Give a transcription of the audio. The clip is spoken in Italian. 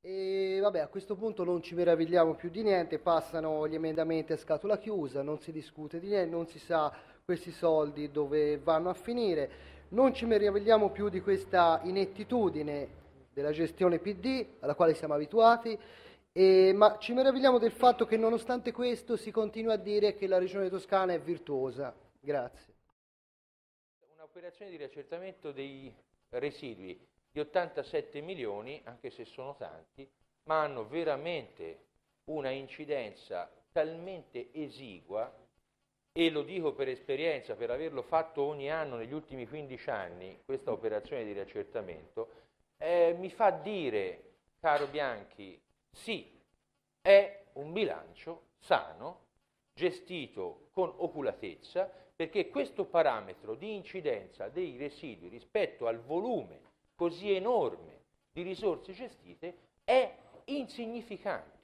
E vabbè, a questo punto non ci meravigliamo più di niente, passano gli emendamenti a scatola chiusa, non si discute di niente, non si sa questi soldi dove vanno a finire, non ci meravigliamo più di questa inettitudine della gestione PD alla quale siamo abituati, ma ci meravigliamo del fatto che nonostante questo si continua a dire che la regione Toscana è virtuosa. Grazie. Un'operazione di riaccertamento dei residui di 87 milioni, anche se sono tanti, ma hanno veramente una incidenza talmente esigua, e lo dico per esperienza, per averlo fatto ogni anno negli ultimi 15 anni, questa operazione di riaccertamento, mi fa dire, caro Bianchi, sì, è un bilancio sano, gestito con oculatezza, perché questo parametro di incidenza dei residui rispetto al volume così enorme di risorse gestite è insignificante.